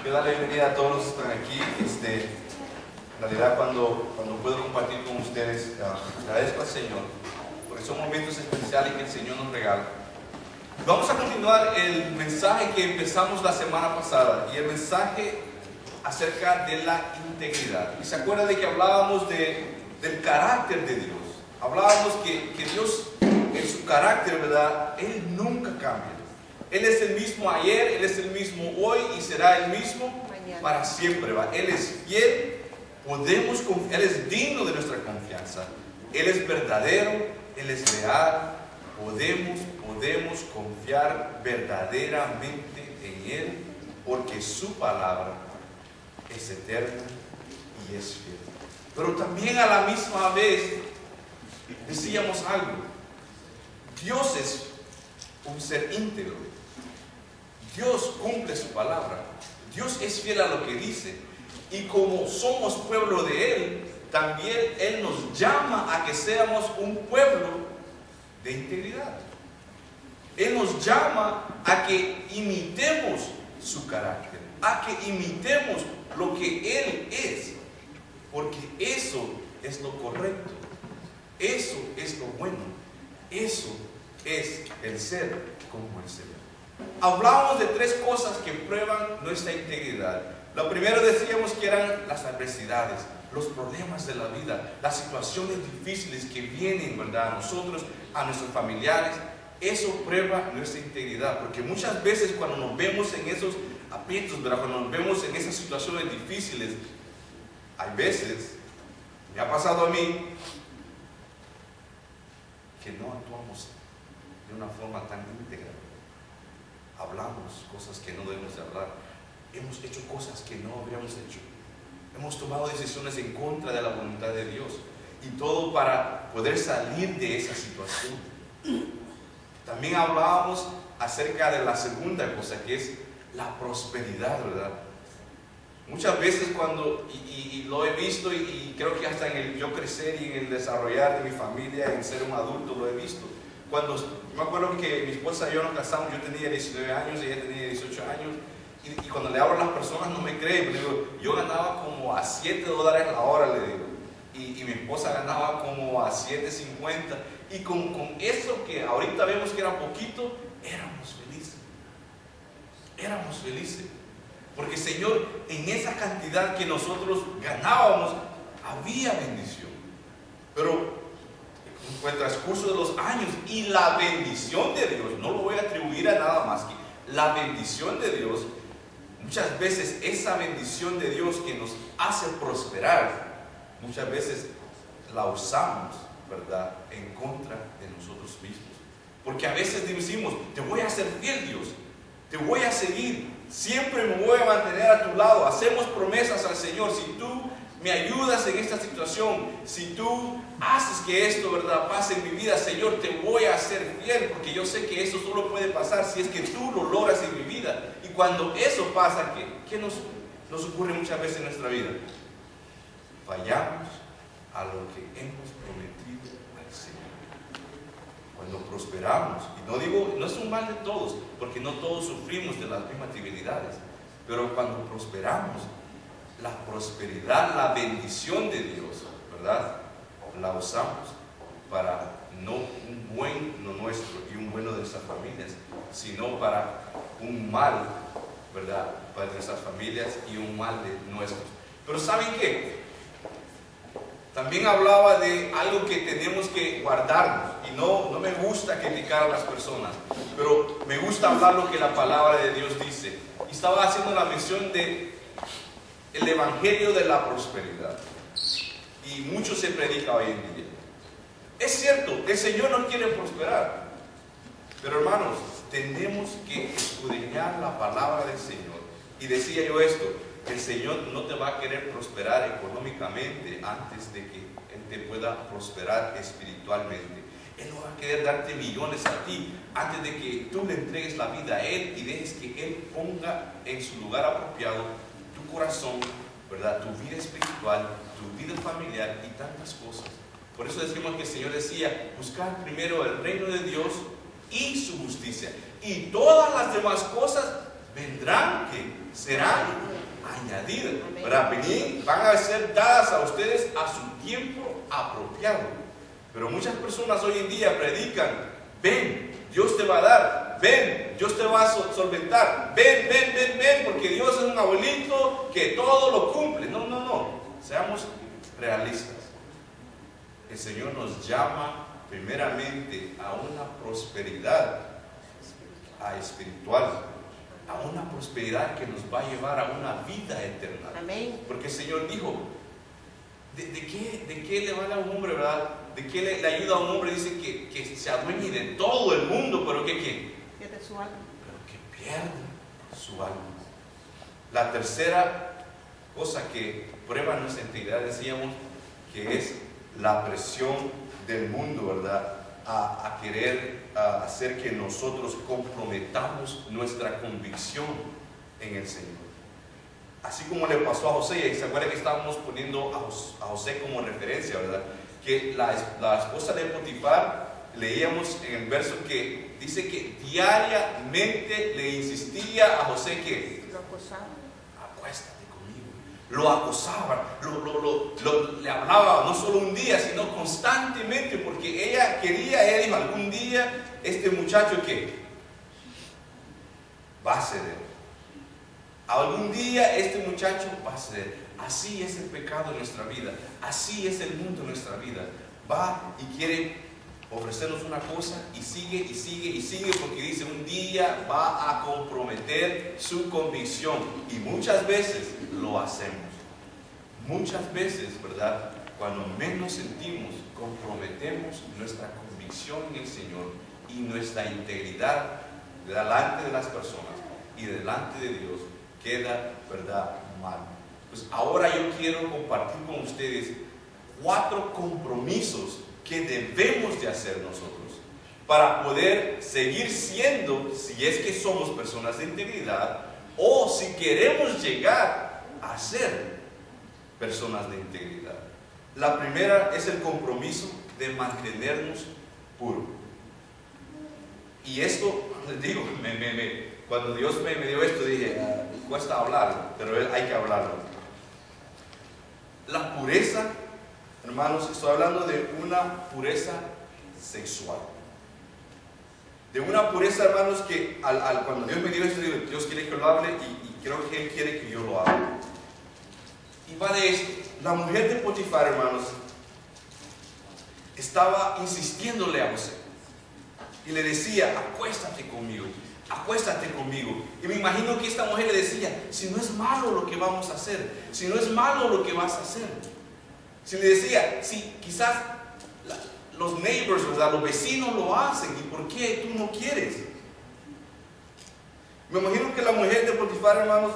Quiero darle la bienvenida a todos los que están aquí. En realidad, cuando puedo compartir con ustedes, agradezco al Señor, porque son momentos especiales que el Señor nos regala. Vamos a continuar el mensaje que empezamos la semana pasada, y el mensaje acerca de la integridad. Y se acuerda de que hablábamos del carácter de Dios. Hablábamos que Dios, en su carácter, ¿verdad? Él nunca cambia. Él es el mismo ayer, Él es el mismo hoy y será el mismo para siempre, ¿va? Él es fiel, podemos confiar, Él es digno de nuestra confianza. Él es verdadero, Él es real. Podemos confiar verdaderamente en Él, porque su palabra es eterna y es fiel. Pero también a la misma vez decíamos algo: Dios es un ser íntegro. Dios cumple su palabra. Dios es fiel a lo que dice. Y como somos pueblo de Él, también Él nos llama a que seamos un pueblo de integridad. Él nos llama a que imitemos su carácter, a que imitemos lo que Él es, porque eso es lo correcto, eso es lo bueno, eso es el ser como el Señor. Hablamos de tres cosas que prueban nuestra integridad. Lo primero decíamos que eran las adversidades, los problemas de la vida, las situaciones difíciles que vienen, ¿verdad?, a nosotros, a nuestros familiares. Eso prueba nuestra integridad, porque muchas veces cuando nos vemos en esos aprietos, ¿verdad?, cuando nos vemos en esas situaciones difíciles, hay veces, me ha pasado a mí, que no actuamos de una forma tan íntegra. Hablamos cosas que no debemos de hablar. Hemos hecho cosas que no habríamos hecho. Hemos tomado decisiones en contra de la voluntad de Dios. Y todo para poder salir de esa situación. También hablábamos acerca de la segunda cosa, que es la prosperidad, ¿verdad? Muchas veces cuando, y lo he visto, y creo que hasta en el yo crecer y en el desarrollar de mi familia, en ser un adulto, lo he visto. Cuando, me acuerdo que mi esposa y yo nos casamos, yo tenía 19 años, ella tenía 18 años, y cuando le hablo a las personas no me creen, pero digo, yo ganaba como a $7 la hora, le digo, y mi esposa ganaba como a $7.50, y con eso que ahorita vemos que era poquito, éramos felices, porque Señor, en esa cantidad que nosotros ganábamos, había bendición. Pero con el transcurso de los años y la bendición de Dios, no lo voy a atribuir a nada más que la bendición de Dios, muchas veces esa bendición de Dios que nos hace prosperar, muchas veces la usamos, ¿verdad?, en contra de nosotros mismos. Porque a veces decimos, te voy a ser fiel, Dios, te voy a seguir, siempre me voy a mantener a tu lado. Hacemos promesas al Señor: si tú me ayudas en esta situación, si tú haces que esto, ¿verdad?, pase en mi vida, Señor, te voy a ser fiel, porque yo sé que eso solo puede pasar si es que tú lo logras en mi vida. Y cuando eso pasa, ¿qué nos ocurre muchas veces en nuestra vida? Fallamos a lo que hemos prometido al Señor. Cuando prosperamos, y no digo, no es un mal de todos, porque no todos sufrimos de las mismas debilidades, pero cuando prosperamos, la prosperidad, la bendición de Dios, ¿verdad?, la usamos para no un bueno nuestro y un bueno de nuestras familias, sino para un mal, ¿verdad?, para nuestras familias y un mal de nuestros. Pero ¿saben qué? También hablaba de algo que tenemos que guardarnos, y no me gusta criticar a las personas, pero me gusta hablar lo que la palabra de Dios dice. Y estaba haciendo la mención de el evangelio de la prosperidad, y mucho se predica hoy en día. Es cierto, el Señor no quiere prosperar, pero hermanos, tenemos que escudriñar la palabra del Señor. Y decía yo esto: el Señor no te va a querer prosperar económicamente antes de que Él te pueda prosperar espiritualmente. Él no va a querer darte millones a ti antes de que tú le entregues la vida a Él y dejes que Él ponga en su lugar apropiado tu corazón, ¿verdad?, tu vida espiritual, tu vida familiar y tantas cosas. Por eso decimos que el Señor decía: buscar primero el reino de Dios y su justicia, y todas las demás cosas vendrán, que serán añadidas. Para venir, van a ser dadas a ustedes a su tiempo apropiado. Pero muchas personas hoy en día predican: ven, Dios te va a dar, ven, Dios te va a solventar, ven, ven, ven, ven, porque Dios es un abuelito que todo lo cumple. No, no, no, seamos realistas. El Señor nos llama primeramente a una prosperidad espiritual, a una prosperidad que nos va a llevar a una vida eterna. Amén. Porque el Señor dijo: ¿de qué le vale a un hombre, verdad? ¿De qué le ayuda a un hombre? Dice que se adueñe de todo el mundo, pero que ¿qué? Pierde su alma. Pero que pierda su alma. La tercera cosa que prueba nuestra integridad, decíamos, que es la presión del mundo, ¿verdad? A querer hacer que nosotros comprometamos nuestra convicción en el Señor. Así como le pasó a José, y se acuerda que estábamos poniendo a José como referencia, ¿verdad? Que la esposa de Potifar, leíamos en el verso que dice que diariamente le insistía a José que Lo acosaba. acuéstate conmigo. Lo acosaba, le hablaba no solo un día, sino constantemente, porque ella dijo: algún día este muchacho que va a ceder. Algún día este muchacho va a ceder. Así es el pecado en nuestra vida, así es el mundo en nuestra vida. Va y quiere ofrecernos una cosa y sigue y sigue y sigue, porque dice: un día va a comprometer su convicción. Y muchas veces lo hacemos. Muchas veces, ¿verdad? Cuando menos sentimos, comprometemos nuestra convicción en el Señor y nuestra integridad delante de las personas y delante de Dios queda, ¿verdad?, mal. Pues ahora yo quiero compartir con ustedes 4 compromisos que debemos de hacer nosotros para poder seguir siendo, si es que somos personas de integridad, o si queremos llegar a ser personas de integridad. La primera es el compromiso de mantenernos puros. Y esto, les digo, cuando Dios me dio esto, dije: cuesta hablarlo, pero hay que hablarlo. La pureza, hermanos, estoy hablando de una pureza sexual. De una pureza, hermanos, que cuando Dios me dio esto, digo: Dios quiere que lo hable, y creo que Él quiere que yo lo hable. Y va de esto. La mujer de Potifar, hermanos, estaba insistiéndole a José y le decía: acuéstate conmigo, acuéstate conmigo. Y me imagino que esta mujer le decía: si no es malo lo que vamos a hacer, si no es malo lo que vas a hacer. Si le decía: si quizás los neighbors, ¿verdad?, los vecinos lo hacen, ¿y por qué tú no quieres? Me imagino que la mujer de Potifar, hermanos,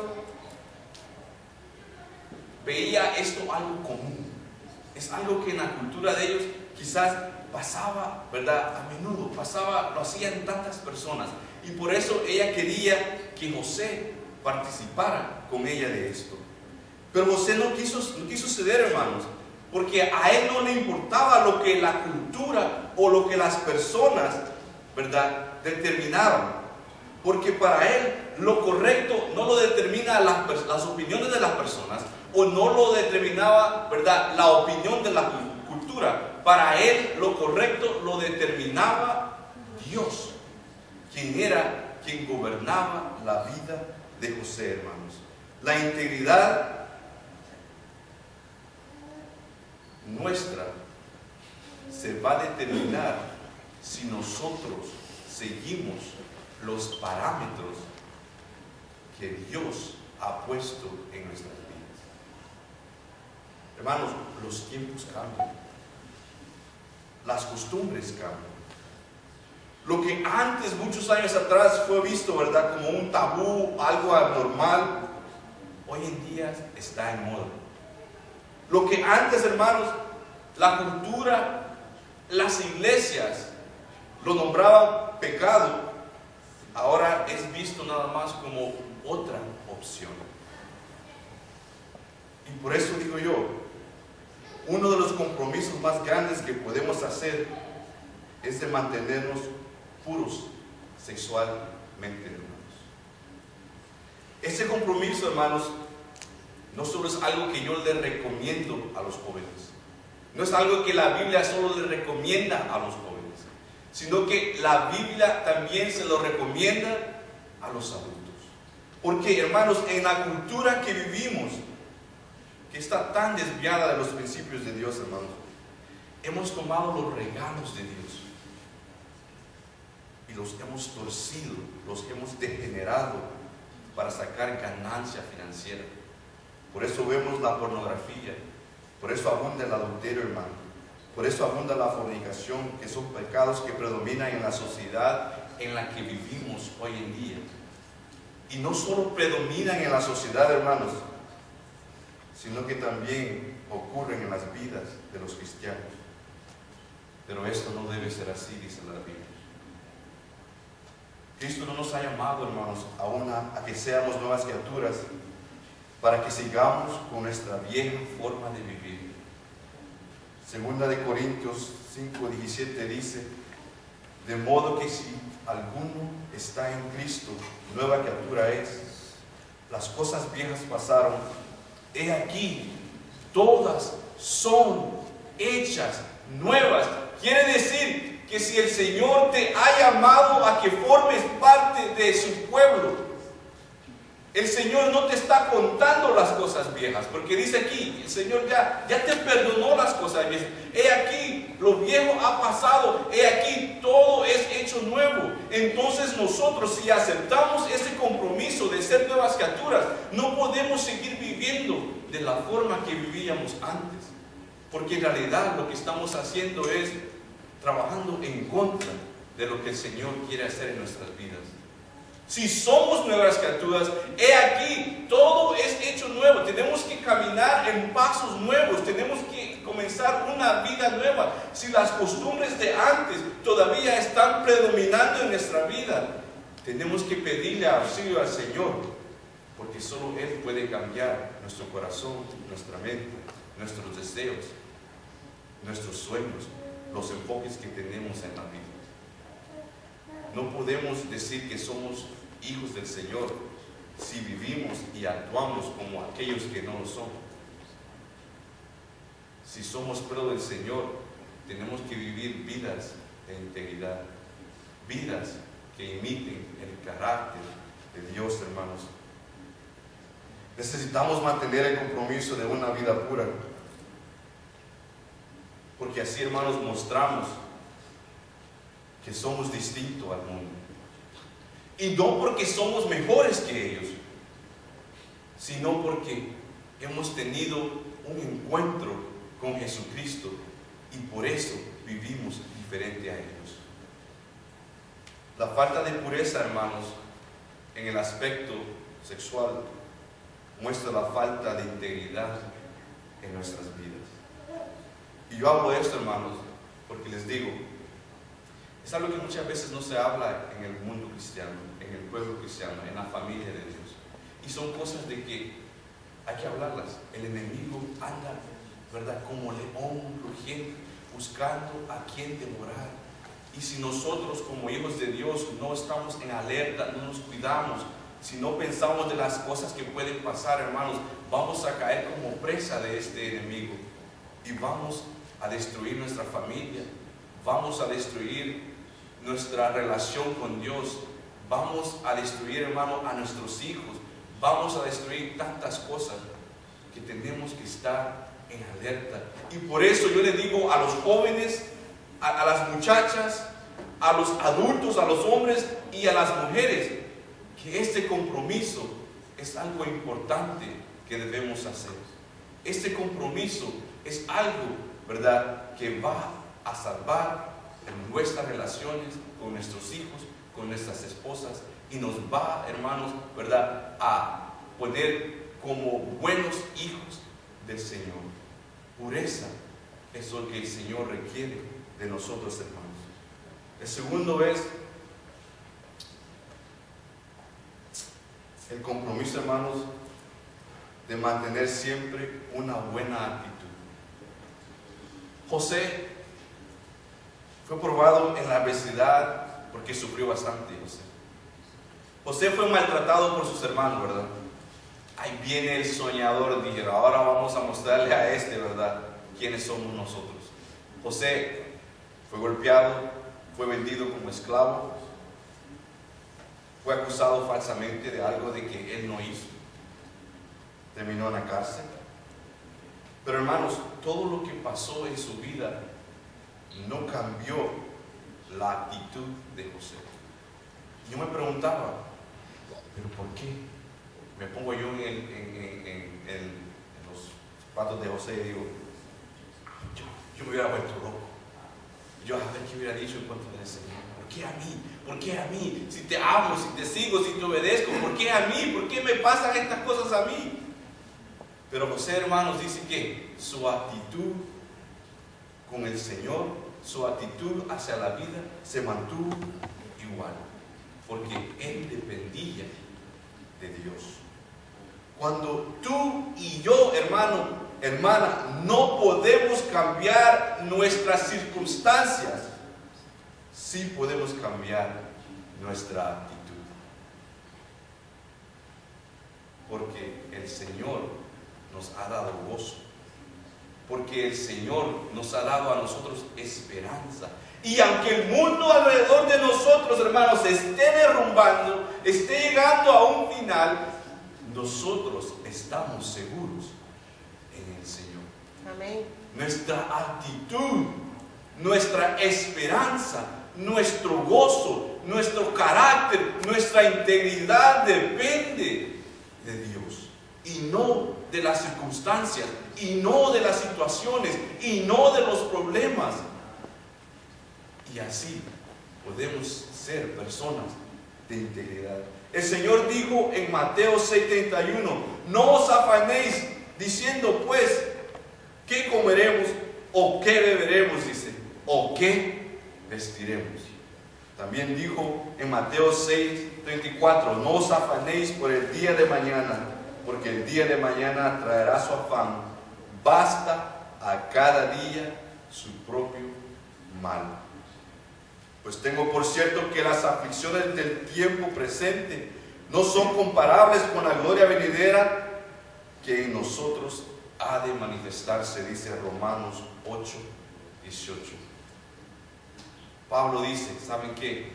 veía esto algo común. Es algo que en la cultura de ellos quizás pasaba, ¿verdad?, a menudo, lo hacían tantas personas. Y por eso ella quería que José participara con ella de esto. Pero José no quiso ceder, hermanos, porque a él no le importaba lo que la cultura o lo que las personas, ¿verdad?, determinaban. Porque para él lo correcto no lo determina las opiniones de las personas, o no lo determinaba, ¿verdad?, la opinión de la cultura. Para él lo correcto lo determinaba Dios, quien gobernaba la vida de José, hermanos. La integridad nuestra se va a determinar si nosotros seguimos los parámetros que Dios ha puesto en nuestras vidas. Hermanos, los tiempos cambian, las costumbres cambian. Lo que antes, muchos años atrás, fue visto, ¿verdad?, como un tabú, algo anormal, hoy en día está en moda. Lo que antes, hermanos, la cultura, las iglesias lo nombraban pecado, ahora es visto nada más como otra opción. Y por eso digo yo, uno de los compromisos más grandes que podemos hacer es de mantenernos puros sexualmente, hermanos. Ese compromiso, hermanos, no solo es algo que yo le recomiendo a los jóvenes, no es algo que la Biblia solo le recomienda a los jóvenes, sino que la Biblia también se lo recomienda a los adultos. Porque, hermanos, en la cultura que vivimos, que está tan desviada de los principios de Dios, hermanos, hemos tomado los regalos de Dios y los hemos torcido, los hemos degenerado para sacar ganancia financiera. Por eso vemos la pornografía, por eso abunda el adulterio, hermano, por eso abunda la fornicación, que son pecados que predominan en la sociedad en la que vivimos hoy en día. Y no solo predominan en la sociedad, hermanos, sino que también ocurren en las vidas de los cristianos. Pero esto no debe ser así, dice la Biblia. Cristo no nos ha llamado, hermanos, a que seamos nuevas criaturas para que sigamos con nuestra vieja forma de vivir. Segunda de Corintios 5:17 dice: de modo que si alguno está en Cristo, nueva criatura es. Las cosas viejas pasaron, he aquí, todas son hechas nuevas. Quiere decir que si el Señor te ha llamado a que formes parte de su pueblo, el Señor no te está contando las cosas viejas, porque dice aquí, el Señor ya te perdonó las cosas viejas. He aquí, lo viejo ha pasado, he aquí, todo es hecho nuevo. Entonces nosotros, si aceptamos ese compromiso de ser nuevas criaturas, no podemos seguir viviendo de la forma que vivíamos antes, porque en realidad lo que estamos haciendo es trabajando en contra de lo que el Señor quiere hacer en nuestras vidas. Si somos nuevas criaturas, he aquí, todo es hecho nuevo. Tenemos que caminar en pasos nuevos, tenemos que comenzar una vida nueva. Si las costumbres de antes todavía están predominando en nuestra vida, tenemos que pedirle auxilio al Señor, porque solo Él puede cambiar nuestro corazón, nuestra mente, nuestros deseos, nuestros sueños, los enfoques que tenemos en la vida. No podemos decir que somos hijos del Señor si vivimos y actuamos como aquellos que no lo son. Si somos pueblo del Señor, tenemos que vivir vidas de integridad, vidas que imiten el carácter de Dios, hermanos. Necesitamos mantener el compromiso de una vida pura, porque así, hermanos, mostramos que somos distintos al mundo. Y no porque somos mejores que ellos, sino porque hemos tenido un encuentro con Jesucristo y por eso vivimos diferente a ellos. La falta de pureza, hermanos, en el aspecto sexual muestra la falta de integridad en nuestras vidas. Y yo hablo de esto, hermanos, porque les digo, es algo que muchas veces no se habla en el mundo cristiano, en el pueblo cristiano, en la familia de Dios. Y son cosas de que hay que hablarlas. El enemigo anda, ¿verdad?, como león rugiente, buscando a quien devorar. Y si nosotros como hijos de Dios no estamos en alerta, no nos cuidamos, si no pensamos de las cosas que pueden pasar, hermanos, vamos a caer como presa de este enemigo. Y vamos a destruir nuestra familia, vamos a destruir nuestra relación con Dios, vamos a destruir, hermano, a nuestros hijos, vamos a destruir tantas cosas que tenemos que estar en alerta. Y por eso yo le digo a los jóvenes, a las muchachas, a los adultos, a los hombres y a las mujeres, que este compromiso es algo importante que debemos hacer. Este compromiso es algo, ¿verdad?, que va a salvar en nuestras relaciones con nuestros hijos, con nuestras esposas, y nos va, hermanos, ¿verdad?, a poner como buenos hijos del Señor. Pureza es lo que el Señor requiere de nosotros, hermanos. El segundo es el compromiso, hermanos, de mantener siempre una buena actitud. José fue probado en la adversidad porque sufrió bastante. José fue maltratado por sus hermanos, ¿verdad? ahí viene el soñador. Dijeron, ahora vamos a mostrarle a este, ¿verdad?, quiénes somos nosotros. José fue golpeado, fue vendido como esclavo, fue acusado falsamente de algo de que él no hizo, terminó en la cárcel. Pero hermanos, todo lo que pasó en su vida no cambió la actitud de José. Yo me preguntaba, ¿pero por qué? Me pongo yo en los zapatos de José y digo, yo me hubiera vuelto loco. Yo a ver qué hubiera dicho en cuanto al Señor. ¿Por qué a mí? ¿Por qué a mí? Si te amo, si te sigo, si te obedezco, ¿por qué a mí? ¿Por qué me pasan estas cosas a mí? Pero José, hermanos, dice que su actitud con el Señor, su actitud hacia la vida se mantuvo igual, porque él dependía de Dios. Cuando tú y yo, hermano, hermana, no podemos cambiar nuestras circunstancias, sí podemos cambiar nuestra actitud. Porque el Señor nos ha dado gozo. Porque el Señor nos ha dado a nosotros esperanza. Y aunque el mundo alrededor de nosotros, hermanos, se esté derrumbando, esté llegando a un final, nosotros estamos seguros en el Señor. Amén. Nuestra actitud, nuestra esperanza, nuestro gozo, nuestro carácter, nuestra integridad depende de Dios y no de las circunstancias, y no de las situaciones, y no de los problemas. Y así podemos ser personas de integridad. El Señor dijo en Mateo 6:31, no os afanéis diciendo pues, ¿qué comeremos? ¿O qué beberemos? Dice, ¿o qué vestiremos? También dijo en Mateo 6:34, no os afanéis por el día de mañana, porque el día de mañana traerá su afán. Basta a cada día su propio mal. Pues tengo por cierto que las aflicciones del tiempo presente no son comparables con la gloria venidera que en nosotros ha de manifestarse, dice Romanos 8:18. Pablo dice, ¿saben qué?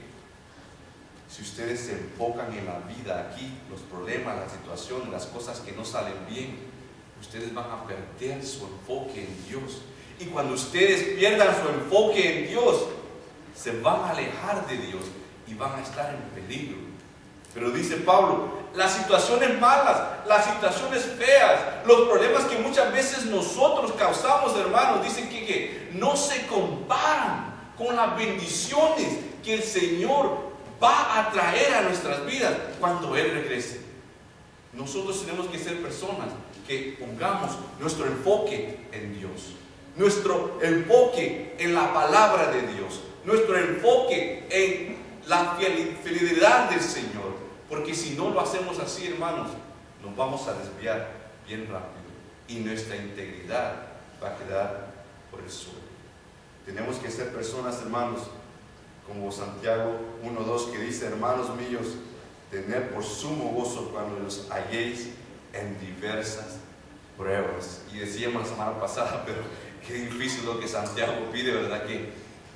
Si ustedes se enfocan en la vida aquí, los problemas, las situaciones, las cosas que no salen bien, ustedes van a perder su enfoque en Dios. Y cuando ustedes pierdan su enfoque en Dios, se van a alejar de Dios y van a estar en peligro. Pero dice Pablo, las situaciones malas, las situaciones feas, los problemas que muchas veces nosotros causamos, hermanos, dicen que no se comparan con las bendiciones que el Señor va a traer a nuestras vidas cuando Él regrese. Nosotros tenemos que ser personas que pongamos nuestro enfoque en Dios, nuestro enfoque en la palabra de Dios, nuestro enfoque en la fidelidad del Señor, porque si no lo hacemos así, hermanos, nos vamos a desviar bien rápido y nuestra integridad va a quedar por el suelo. Tenemos que ser personas, hermanos, como Santiago 1:2, que dice, hermanos míos, tener por sumo gozo cuando los halléis en diversas pruebas. Y decíamos la semana pasada, pero qué difícil lo que Santiago pide, ¿verdad? Que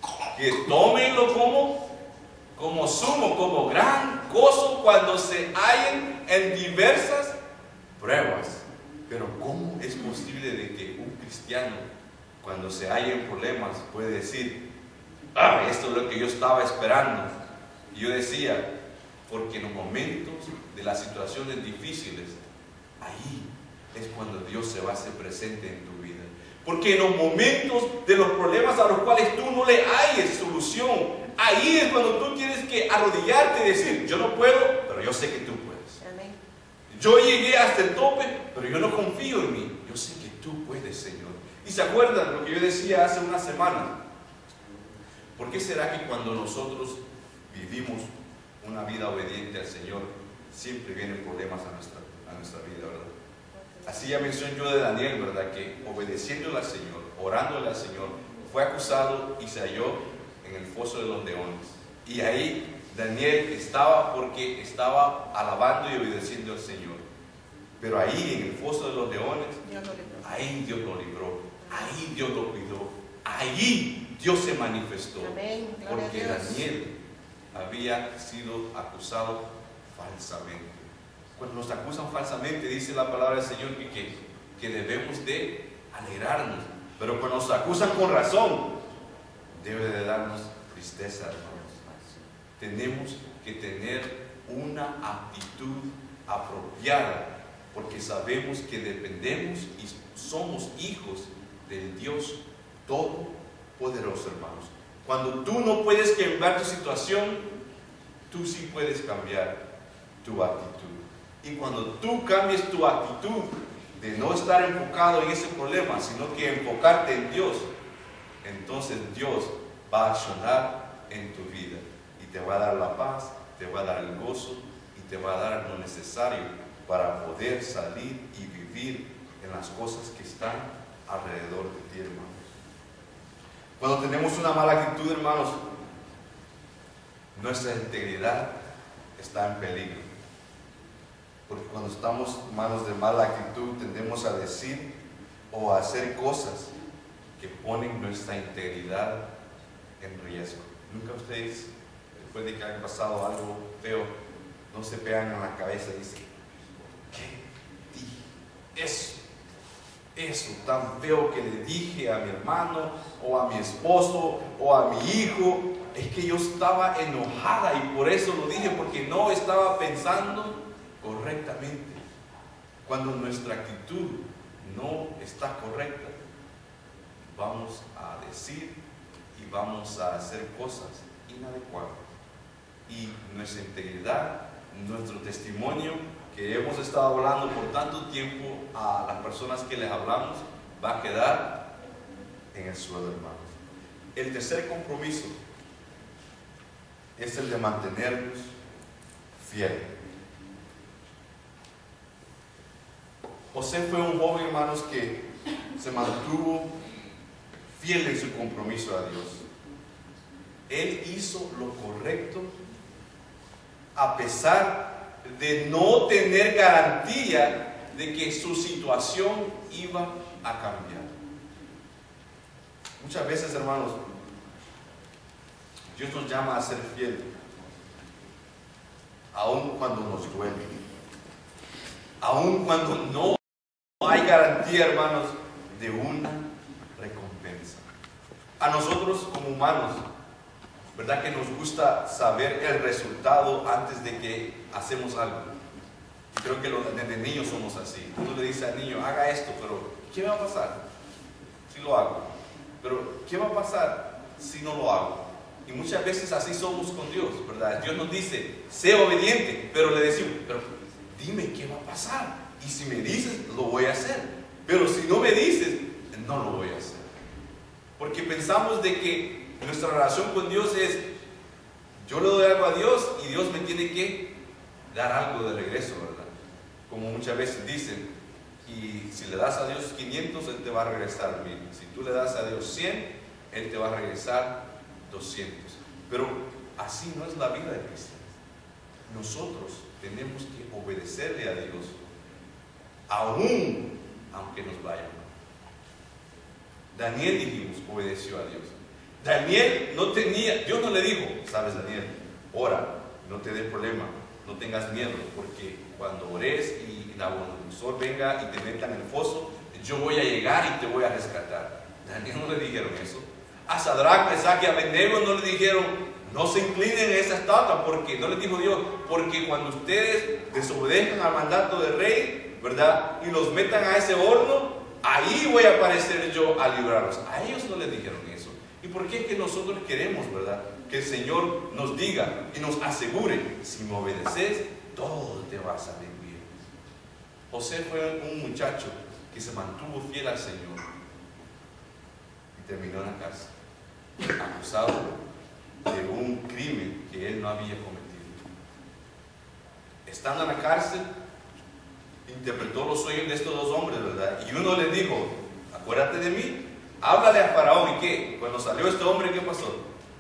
tómenlo como sumo, como gran gozo cuando se hallen en diversas pruebas. Pero ¿cómo es posible de que un cristiano, cuando se halla en problemas, puede decir, esto es lo que yo estaba esperando? Y yo decía, porque en los momentos de las situaciones difíciles, ahí es cuando Dios se va a hacer presente en tu vida. Porque en los momentos de los problemas a los cuales tú no le halles solución, ahí es cuando tú tienes que arrodillarte y decir, yo no puedo, pero yo sé que tú puedes. Amén. Yo llegué hasta el tope, pero yo no confío en mí. Yo sé que tú puedes, Señor. ¿Y se acuerdan lo que yo decía hace una semana? ¿Por qué será que cuando nosotros vivimos una vida obediente al Señor, siempre vienen problemas a nuestra vida, verdad? Así ya mencioné yo de Daniel, ¿verdad? Que obedeciéndole al Señor, orándole al Señor, fue acusado y se halló en el foso de los leones. Y ahí Daniel estaba porque estaba alabando y obedeciendo al Señor. Pero ahí en el foso de los leones, Dios lo libró. ahí Dios lo libró, ahí Dios lo cuidó, ahí Dios se manifestó. Amén. Gloria a Porque Dios. Daniel había sido acusado falsamente. Cuando nos acusan falsamente, dice la palabra del Señor que debemos de alegrarnos. Pero cuando nos acusan con razón, debe de darnos tristeza, hermanos. Tenemos que tener una actitud apropiada, porque sabemos que dependemos y somos hijos del Dios Todopoderoso, hermanos. Cuando tú no puedes cambiar tu situación, tú sí puedes cambiar tu actitud. Y cuando tú cambies tu actitud de no estar enfocado en ese problema, sino que enfocarte en Dios, entonces Dios va a accionar en tu vida y te va a dar la paz, te va a dar el gozo y te va a dar lo necesario para poder salir y vivir en las cosas que están alrededor de ti, hermanos. Cuando tenemos una mala actitud, hermanos, nuestra integridad está en peligro. Porque cuando estamos en manos de mala actitud, tendemos a decir o a hacer cosas que ponen nuestra integridad en riesgo. Nunca ustedes, después de que haya pasado algo feo, no se pegan en la cabeza y dicen: ¿qué dije? Eso tan feo que le dije a mi hermano o a mi esposo o a mi hijo, es que yo estaba enojada y por eso lo dije, porque no estaba pensando correctamente. Cuando nuestra actitud no está correcta, vamos a decir y vamos a hacer cosas inadecuadas, y nuestra integridad, nuestro testimonio que hemos estado hablando por tanto tiempo a las personas que les hablamos, va a quedar en el suelo, hermanos. El tercer compromiso es el de mantenernos fieles. José fue un joven, hermanos, que se mantuvo fiel en su compromiso a Dios. Él hizo lo correcto a pesar de no tener garantía de que su situación iba a cambiar. Muchas veces, hermanos, Dios nos llama a ser fieles, aun cuando nos duele, aun cuando no hay garantía, hermanos, de una recompensa. A nosotros como humanos, ¿verdad que nos gusta saber el resultado antes de que hacemos algo? Creo que desde niños somos así. Uno le dice al niño: haga esto, pero ¿qué va a pasar si lo hago? Pero ¿qué va a pasar si no lo hago? Y muchas veces así somos con Dios, ¿verdad? Dios nos dice: sé obediente, pero le decimos: pero dime qué va a pasar, y si me dices, lo voy a hacer, pero si no me dices, no lo voy a hacer. Porque pensamos de que nuestra relación con Dios es: yo le doy algo a Dios y Dios me tiene que dar algo de regreso, ¿verdad? Como muchas veces dicen, y si le das a Dios 500, Él te va a regresar 1000. Si tú le das a Dios 100, Él te va a regresar 200. Pero así no es la vida de cristianos. Nosotros tenemos que obedecerle a Dios, aún aunque nos vaya mal. Daniel, dijimos, obedeció a Dios. Daniel no tenía, Dios no le dijo: sabes, Daniel, ora, no te dé problema, no tengas miedo, porque cuando ores y Nabucodonosor venga y te meta en el foso, yo voy a llegar y te voy a rescatar. Daniel no le dijeron eso. A Sadrach, Mesach y Abednego no le dijeron: no se inclinen en esa estatua, porque no les dijo Dios, porque cuando ustedes desobedezcan al mandato del rey, ¿verdad?, y los metan a ese horno, ahí voy a aparecer yo a librarlos. A ellos no les dijeron eso. ¿Y por qué es que nosotros queremos, verdad, que el Señor nos diga y nos asegure: si me obedeces, todo te va a salir bien? José fue un muchacho que se mantuvo fiel al Señor y terminó en la cárcel, acusado de un crimen que él no había cometido. Estando en la cárcel, interpretó los sueños de estos dos hombres, ¿verdad? Y uno le dijo: acuérdate de mí, háblale a Faraón. ¿Y qué? Cuando salió este hombre, ¿qué pasó?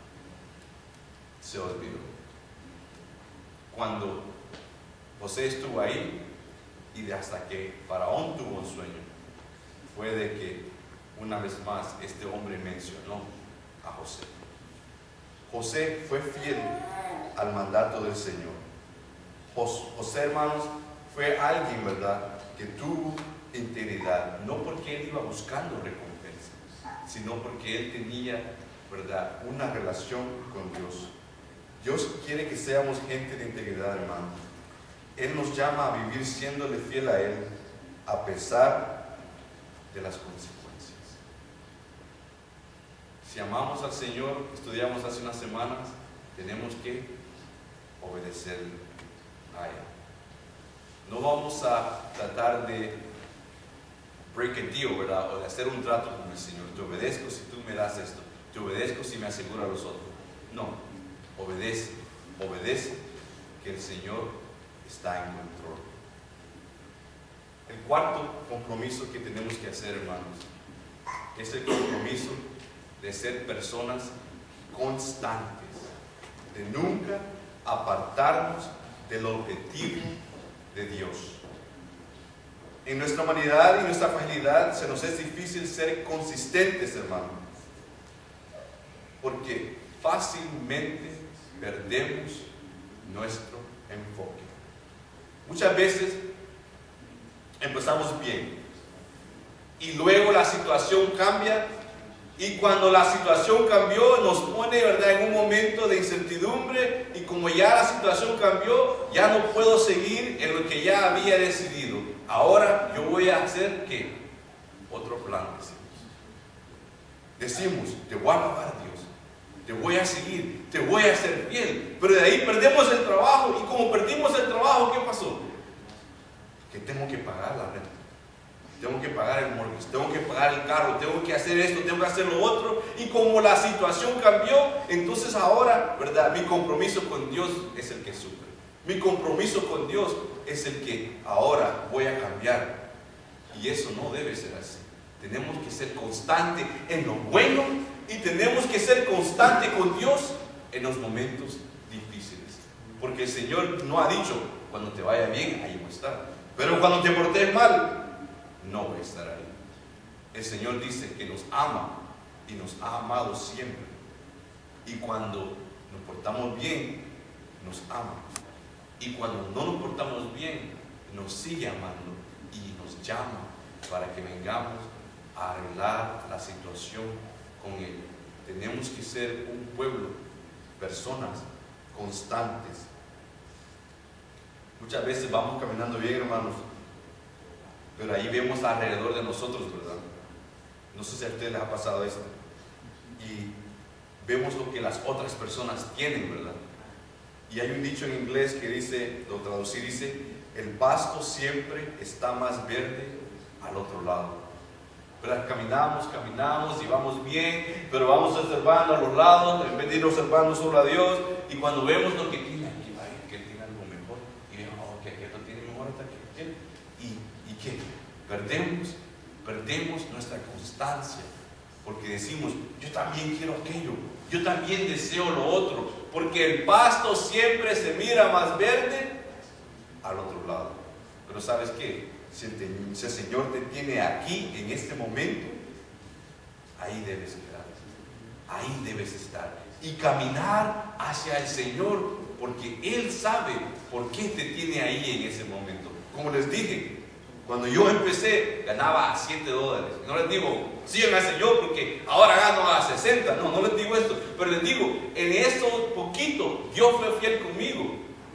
Se olvidó. Cuando José estuvo ahí, y de hasta que Faraón tuvo un sueño, fue de que una vez más este hombre mencionó a José. José fue fiel al mandato del Señor. José, hermanos, fue alguien, ¿verdad?, que tuvo integridad, no porque él iba buscando recompensa, sino porque él tenía, ¿verdad?, una relación con Dios. Dios quiere que seamos gente de integridad, hermanos. Él nos llama a vivir siéndole fiel a Él, a pesar de las consecuencias. Si amamos al Señor, estudiamos hace unas semanas, tenemos que obedecerle a Él. No vamos a tratar de break a deal, ¿verdad?, o de hacer un trato con el Señor. Te obedezco si tú me das esto, te obedezco si me aseguras los otros. No, obedece, obedece, que el Señor está en control. El cuarto compromiso que tenemos que hacer, hermanos, es el compromiso de ser personas constantes, de nunca apartarnos del objetivo de Dios. En nuestra humanidad y nuestra fragilidad se nos es difícil ser consistentes, hermanos, porque fácilmente perdemos nuestro enfoque. Muchas veces empezamos bien y luego la situación cambia, y cuando la situación cambió nos pone, ¿verdad?, en un momento de incertidumbre, y como ya la situación cambió, ya no puedo seguir en lo que ya había decidido. Ahora yo voy a hacer, ¿qué? Otro plan, decimos, te voy a alabar a Dios, te voy a seguir, te voy a ser fiel, pero de ahí perdemos el trabajo, y como perdimos el trabajo, ¿qué pasó? Que tengo que pagar la renta, tengo que pagar el mortgage, tengo que pagar el carro, tengo que hacer esto, tengo que hacer lo otro, y como la situación cambió, entonces ahora, ¿verdad?, mi compromiso con Dios es el que sufre. Mi compromiso con Dios es el que ahora voy a cambiar, y eso no debe ser así. Tenemos que ser constantes en lo bueno, y tenemos que ser constantes con Dios en los momentos difíciles, porque el Señor no ha dicho, cuando te vaya bien, ahí voy a estar, pero cuando te portes mal, no voy a estar ahí. El Señor dice que nos ama y nos ha amado siempre, y cuando nos portamos bien, nos ama, y cuando no nos portamos bien, nos sigue amando y nos llama para que vengamos a arreglar la situación con Él. Tenemos que ser un pueblo, personas constantes. Muchas veces vamos caminando bien, hermanos, pero ahí vemos alrededor de nosotros, ¿verdad? No sé si a ustedes les ha pasado esto, y vemos lo que las otras personas tienen, ¿verdad? Y hay un dicho en inglés que dice, lo traducí, dice, el pasto siempre está más verde al otro lado. ¿Verdad? Caminamos y vamos bien, pero vamos observando a los lados, en vez de ir observando solo a Dios, y cuando vemos lo que tiene aquí, ay, que él tiene algo mejor, y vemos, oh, que aquel lo tiene mejor hasta que él, y que perdemos nuestra constancia, porque decimos, yo también quiero aquello, yo también deseo lo otro, porque el pasto siempre se mira más verde al otro lado. Pero ¿sabes qué? Si el Señor te tiene aquí, en este momento, ahí debes quedar, ahí debes estar y caminar hacia el Señor, porque Él sabe por qué te tiene ahí en ese momento. Como les dije, cuando yo empecé ganaba $7. No les digo, síganme al Señor porque ahora gano a 60. No les digo esto, pero les digo, en esto poquito Dios fue fiel conmigo.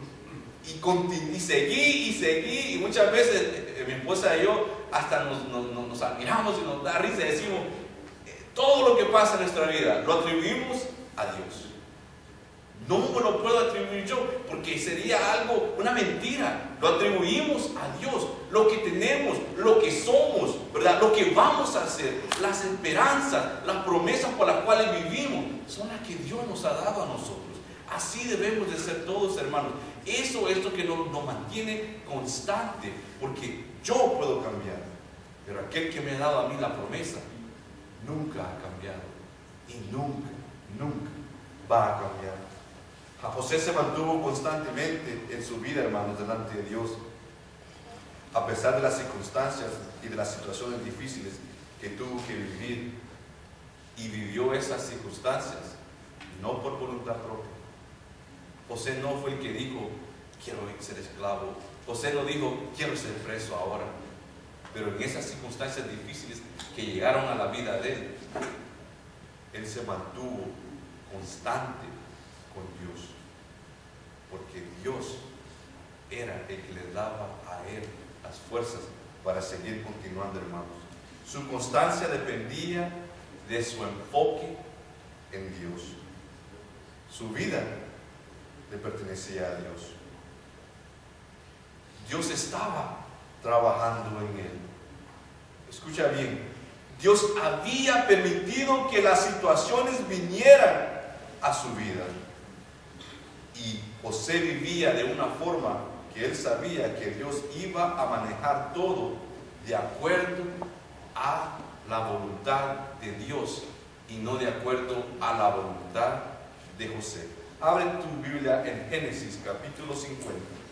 Y seguí, y muchas veces mi esposa y yo hasta nos admiramos y nos da risa y decimos, todo lo que pasa en nuestra vida lo atribuimos a Dios. No me lo puedo atribuir yo, porque sería algo, una mentira. Lo atribuimos a Dios, lo que tenemos, lo que somos, ¿verdad?, lo que vamos a hacer, las esperanzas, las promesas por las cuales vivimos, son las que Dios nos ha dado a nosotros. Así debemos de ser todos, hermanos. Eso es lo que nos mantiene constante, porque yo puedo cambiar, pero aquel que me ha dado a mí la promesa nunca ha cambiado y nunca va a cambiar. A José se mantuvo constantemente en su vida, hermanos, delante de Dios. a pesar de las circunstancias y de las situaciones difíciles que tuvo que vivir, y vivió esas circunstancias no por voluntad propia. José no fue el que dijo, quiero ser esclavo. José no dijo, quiero ser preso ahora. Pero en esas circunstancias difíciles que llegaron a la vida de él, él se mantuvo constante con Dios, porque Dios era el que le daba a él las fuerzas para seguir continuando, hermanos. Su constancia dependía de su enfoque en Dios. Su vida le pertenecía a Dios. Dios estaba trabajando en él. Escucha bien, Dios había permitido que las situaciones vinieran a su vida. Y José vivía de una forma que él sabía que Dios iba a manejar todo de acuerdo a la voluntad de Dios y no de acuerdo a la voluntad de José. Abre tu Biblia en Génesis capítulo 50.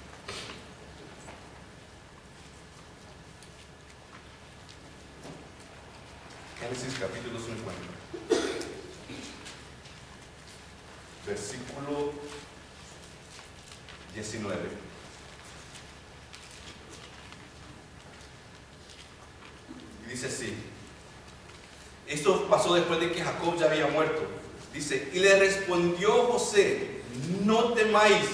Génesis capítulo 50. Versículo 19. Y dice así. Esto pasó después de que Jacob ya había muerto. Dice, y le respondió José, no temáis,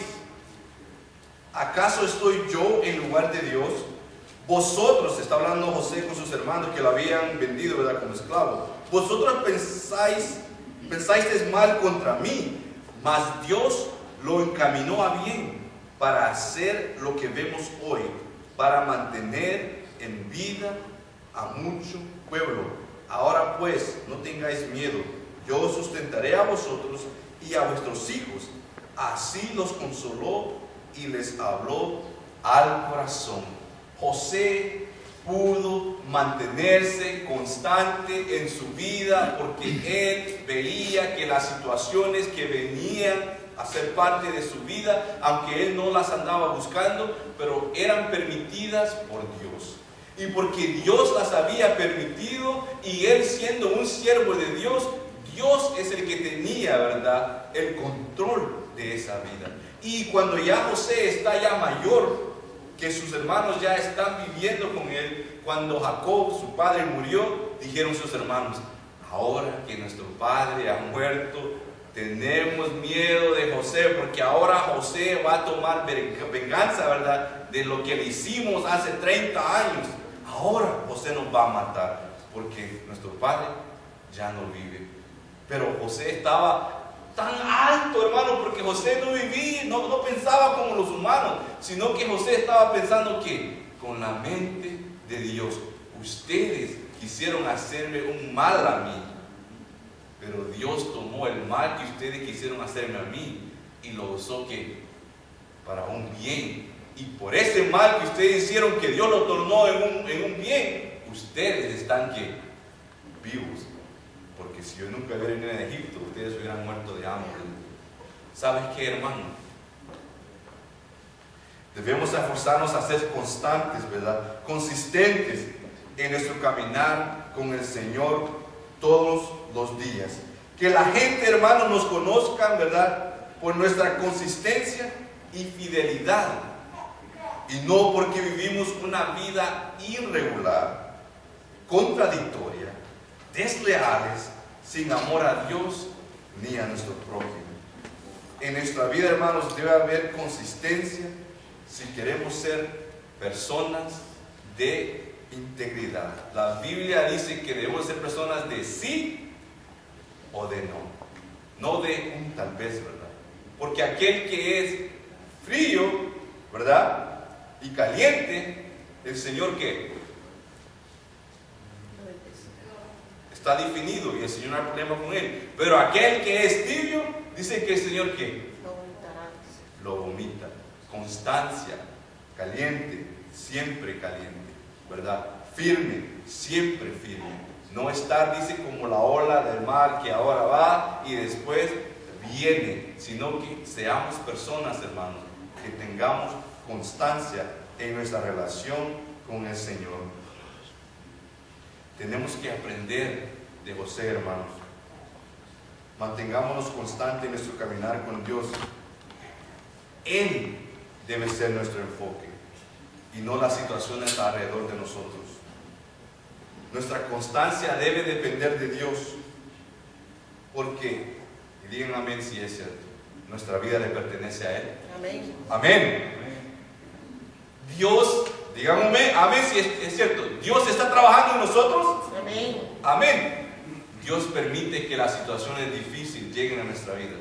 ¿acaso estoy yo en lugar de Dios? Vosotros, está hablando José con sus hermanos que lo habían vendido, ¿verdad?, como esclavo. Vosotros pensáis mal contra mí, mas Dios lo encaminó a bien para hacer lo que vemos hoy, para mantener en vida a mucho pueblo. Ahora pues, no tengáis miedo, yo os sustentaré a vosotros y a vuestros hijos. Así los consoló y les habló al corazón. José pudo mantenerse constante en su vida porque él veía que las situaciones que venían a ser parte de su vida, aunque él no las andaba buscando, pero eran permitidas por Dios. Y porque Dios las había permitido, y él siendo un siervo de Dios, Dios es el que tenía, ¿verdad?, el control de esa vida. Y cuando ya José está ya mayor, que sus hermanos ya están viviendo con él, cuando Jacob, su padre, murió, dijeron sus hermanos, ahora que nuestro padre ha muerto, tenemos miedo de José, porque ahora José va a tomar venganza, ¿verdad?, de lo que le hicimos hace 30 años. Ahora José nos va a matar, porque nuestro padre ya no vive. Pero José estaba tan alto, hermano, porque José no vivía, no pensaba como los humanos, sino que José estaba pensando que con la mente de Dios, ustedes quisieron hacerme un mal a mí, pero Dios tomó el mal que ustedes quisieron hacerme a mí y lo usó que para un bien. Y por ese mal que ustedes hicieron, que Dios lo tornó en un bien, ustedes están que vivos. Porque si yo nunca hubiera venido a Egipto, ustedes hubieran muerto de hambre. ¿Sabes qué, hermano? Debemos esforzarnos a ser constantes, ¿verdad?, consistentes en nuestro caminar con el Señor todos los días. Que la gente, hermano, nos conozca, ¿verdad?, por nuestra consistencia y fidelidad. Y no porque vivimos una vida irregular, contradictoria, desleales, sin amor a Dios ni a nuestro prójimo. En nuestra vida, hermanos, debe haber consistencia si queremos ser personas de integridad. La Biblia dice que debemos ser personas de sí o de no, no de un tal vez, ¿verdad? Porque aquel que es frío, ¿verdad?, y caliente, el Señor que está definido y el Señor no hay problema con él. Pero aquel que es tibio, dice que el Señor que lo vomita. Constancia, caliente, siempre caliente, ¿verdad? Firme, siempre firme. No estar, dice, como la ola del mar que ahora va y después viene, sino que seamos personas, hermanos, que tengamos constancia en nuestra relación con el Señor. Tenemos que aprender de José, hermanos. Mantengámonos constantes en nuestro caminar con Dios. Él debe ser nuestro enfoque y no las situaciones alrededor de nosotros. Nuestra constancia debe depender de Dios, porque, y digan amén si es cierto, nuestra vida le pertenece a Él. Amén. Amén. Dios, digan amén si es cierto, Dios está trabajando en nosotros. Amén. Amén. Dios permite que las situaciones difíciles lleguen a nuestra vida.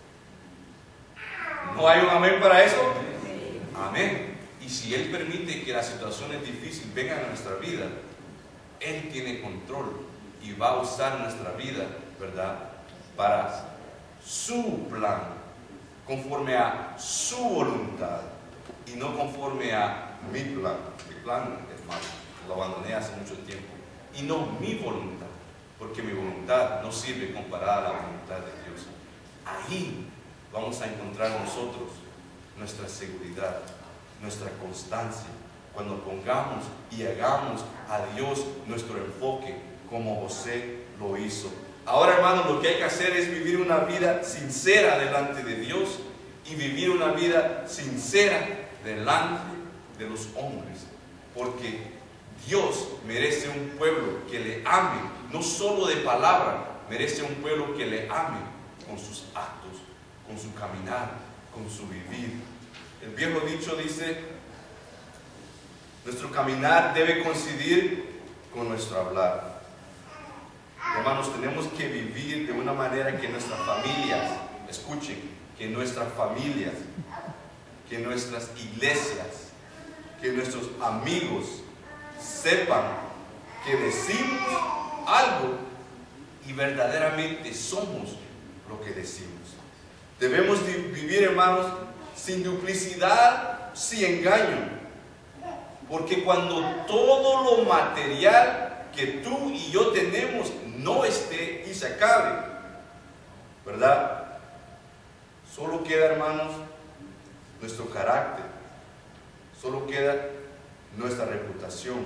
¿No hay un amén para eso? Amén. Y si Él permite que las situaciones difíciles vengan a nuestra vida, Él tiene control y va a usar nuestra vida, ¿verdad?, para su plan, conforme a su voluntad y no conforme a mi plan. Mi plan, hermano, lo abandoné hace mucho tiempo, y no mi voluntad, porque mi voluntad no sirve comparada a la voluntad de Dios. Ahí vamos a encontrar nosotros nuestra seguridad, nuestra constancia, cuando pongamos y hagamos a Dios nuestro enfoque, como José lo hizo. Ahora, hermanos, lo que hay que hacer es vivir una vida sincera delante de Dios y vivir una vida sincera delante de los hombres, porque Dios merece un pueblo que le ame, no solo de palabra, merece un pueblo que le ame con sus actos, con su caminar, con su vivir. El viejo dicho dice: nuestro caminar debe coincidir con nuestro hablar. Hermanos, tenemos que vivir de una manera que nuestras familias, escuchen, que nuestras familias, que nuestras iglesias, que nuestros amigos sepan que decimos algo y verdaderamente somos lo que decimos. Debemos vivir, hermanos, sin duplicidad, sin engaño, porque cuando todo lo material que tú y yo tenemos no esté y se acabe, ¿verdad?, solo queda, hermanos, nuestro carácter, solo queda nuestra reputación,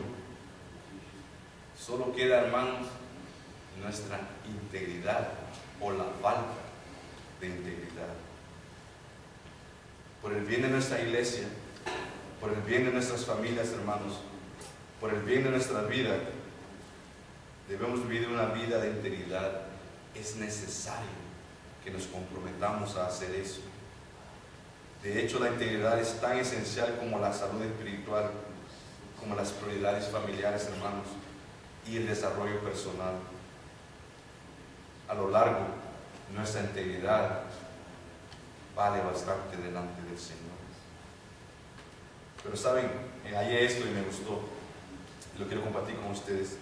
solo queda, hermanos, nuestra integridad o la falta de integridad. Por el bien de nuestra iglesia, por el bien de nuestras familias, hermanos, por el bien de nuestra vida, debemos vivir una vida de integridad. Es necesario que nos comprometamos a hacer eso. De hecho, la integridad es tan esencial como la salud espiritual, como las prioridades familiares, hermanos, y el desarrollo personal. A lo largo, nuestra integridad vale bastante delante del Señor. Pero saben, hallé esto y me gustó, y lo quiero compartir con ustedes.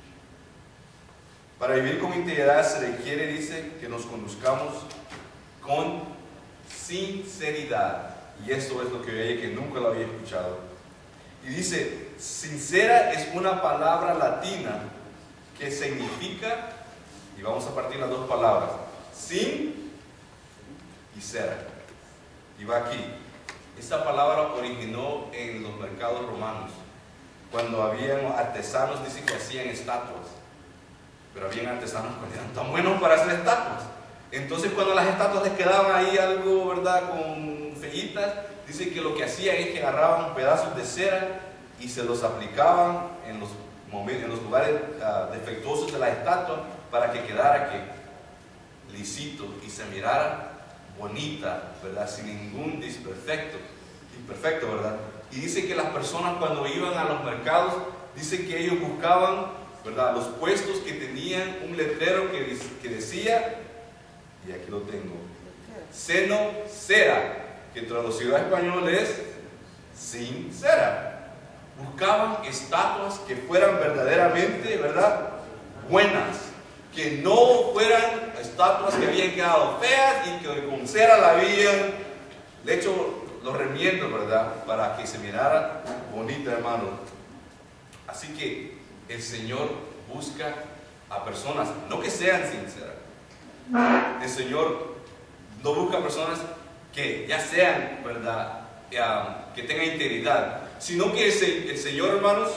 Para vivir con integridad se requiere, dice, que nos conduzcamos con sinceridad. Y esto es lo que veía, que nunca lo había escuchado. Y dice, sincera es una palabra latina que significa, y vamos a partir las dos palabras, sin y cera. Y va aquí. Esta palabra originó en los mercados romanos, cuando habían artesanos, dice que hacían estatuas, pero habían artesanos que eran tan buenos para hacer estatuas. Entonces, cuando las estatuas les quedaban ahí algo, ¿verdad?, con fellitas, dice que lo que hacían es que agarraban pedazos de cera y se los aplicaban en los lugares defectuosos de la estatua, para que quedara lisito y se mirara bonita, ¿verdad?, sin ningún imperfecto, ¿verdad? Y dice que las personas, cuando iban a los mercados, dice que ellos buscaban, ¿verdad?, los puestos que tenían un letrero que decía, y aquí lo tengo, seno cera, que traducido a español es sin cera. Buscaban estatuas que fueran verdaderamente, ¿verdad?, buenas, que no fueran estatuas que habían quedado feas y que con cera la habían hecho los remiendos, ¿verdad?, para que se mirara bonita, hermano. Así que el Señor busca a personas, no que sean sinceras. El Señor no busca personas que ya sean, ¿verdad?, que tengan integridad, sino que el Señor, hermanos,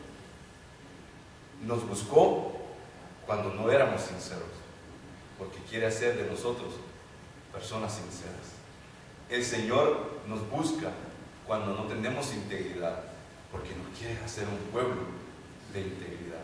nos buscó cuando no éramos sinceros, porque quiere hacer de nosotros personas sinceras. El Señor nos busca cuando no tenemos integridad, porque nos quiere hacer un pueblo de integridad.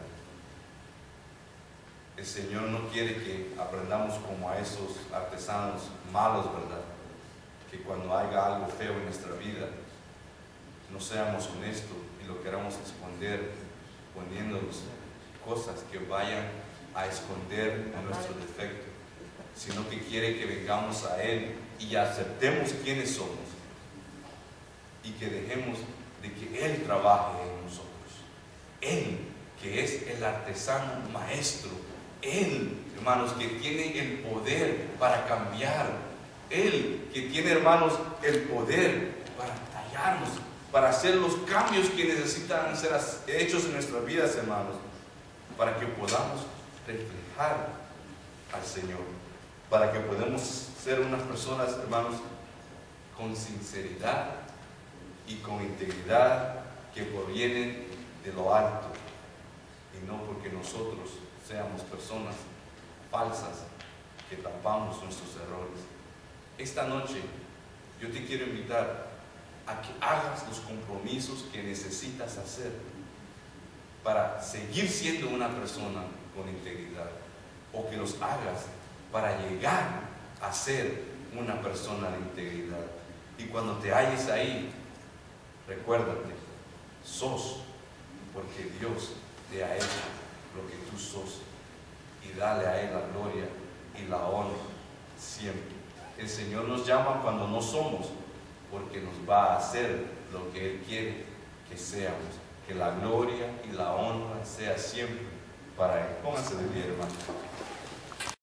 El Señor no quiere que aprendamos como a esos artesanos malos, ¿verdad? Que cuando haya algo feo en nuestra vida, no seamos honestos y lo queramos esconder poniéndonos cosas que vayan a esconder a nuestro defecto, sino que quiere que vengamos a Él y aceptemos quiénes somos y que dejemos de que Él trabaje en nosotros. Él, que es el artesano maestro, Él, hermanos, que tiene el poder para cambiar, Él, que tiene, hermanos, el poder para tallarnos, para hacer los cambios que necesitan ser hechos en nuestras vidas, hermanos, para que podamos reflejar al Señor, para que podamos ser unas personas, hermanos, con sinceridad y con integridad que provienen de lo alto, y no porque nosotros seamos personas falsas que tapamos nuestros errores. Esta noche yo te quiero invitar a que hagas los compromisos que necesitas hacer para seguir siendo una persona con integridad, o que los hagas para llegar a ser una persona de integridad. Y cuando te halles ahí, recuérdate, sos porque Dios te ha hecho lo que tú sos, y dale a Él la gloria y la honra siempre. El Señor nos llama cuando no somos, porque nos va a hacer lo que Él quiere que seamos. Que la gloria y la honra sea siempre para Él. Pónganse de pie, hermano.